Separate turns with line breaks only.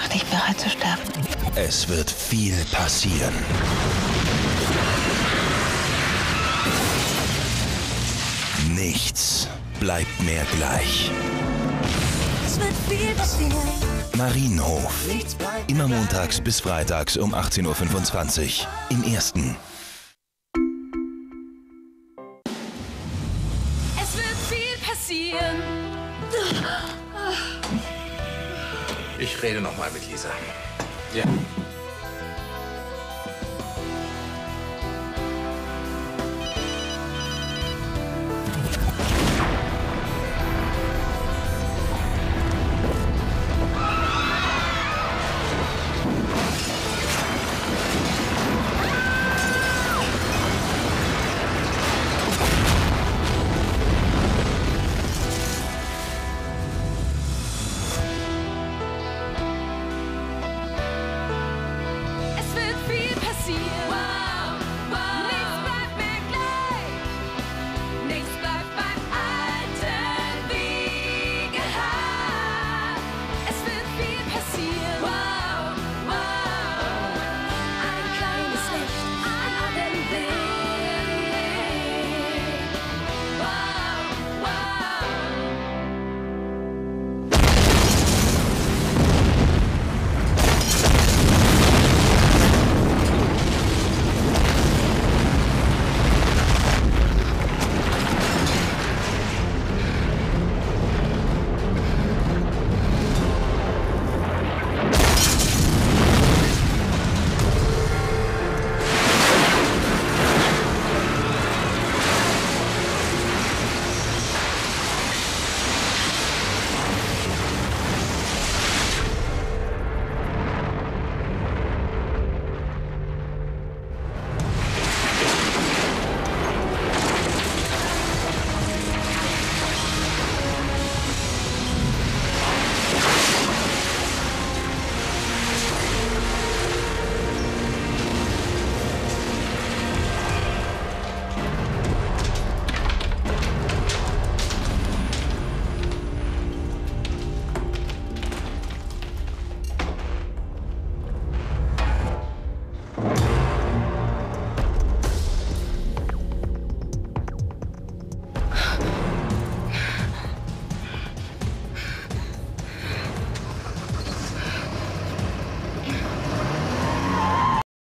noch nicht bereit zu sterben.
Es wird viel passieren. Nichts bleibt mehr gleich.
Es wird viel passieren.
Marienhof. Immer montags bis freitags um 18:25 Uhr. Im Ersten.
Es wird viel passieren.
Ich rede noch mal mit Lisa. Ja.